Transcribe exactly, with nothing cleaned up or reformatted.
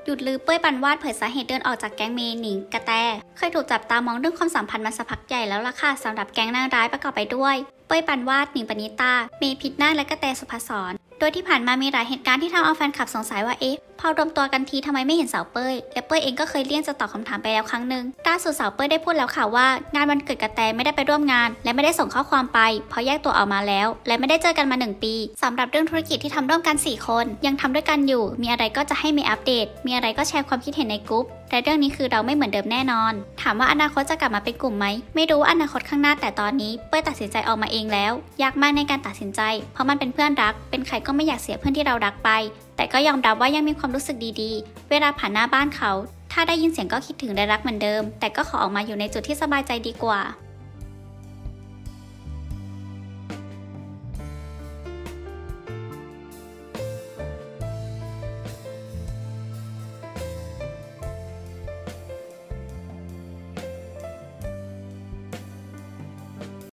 หยุดลือเป้ยปานวาดเผยสาเหตุเดินออกจากแก๊งเมย์หนิงกระแตเคยถูกจับตามองเรื่องความสัมพันธ์มาสักพักใหญ่แล้วล่ะค่ะสำหรับแก๊งนางร้ายประกอบไปด้วยเป้ยปานวาดหนิงปณิตาเมย์พิษนาคและกระแตสุภศรโดยที่ผ่านมามีหลายเหตุการณ์ที่ทำเอาแฟนคลับสงสัยว่าเอ๊ะพอรวมตัวกันทีทำไมไม่เห็นสาวเป้ยและเป้ยเองก็เคยเลี่ยงจะตอบคำถามไปแล้วครั้งหนึ่งล่าสุดสาวเป้ยได้พูดแล้วค่ะว่างานวันเกิดกระแตไม่ได้ไปร่วมงานและไม่ได้ส่งข้อความไปเพราะแยกตัวออกมาแล้วและไม่ได้เจอกันมาหนึ่งปีสำหรับเรื่องธุรกิจที่ทำร่วมกันสี่คนยังทำด้วยกันอยู่มีอะไรก็จะให้เมย์อัปเดตมีอะไรก็แชร์ความคิดเห็นในกลุ่มแต่เรื่องนี้คือเราไม่เหมือนเดิมแน่นอนถามว่าอนาคตจะกลับมาเป็นกลุ่มไหมไม่รู้ว่าอนาคตข้างหน้าแต่ตอนนี้เป้ยตัดสินใจออกมาเองแล้วยากมากในการตัดสินใจเพราะมันเป็นเพื่อนรักเป็นใครก็ไม่อยากเสียเพื่อนที่เรารักไปแต่ก็ยอมรับว่ายังมีความรู้สึกดีๆเวลาผ่านหน้าบ้านเขาถ้าได้ยินเสียงก็คิดถึงและรักเหมือนเดิมแต่ก็ขอออกมาอยู่ในจุดที่สบายใจดีกว่า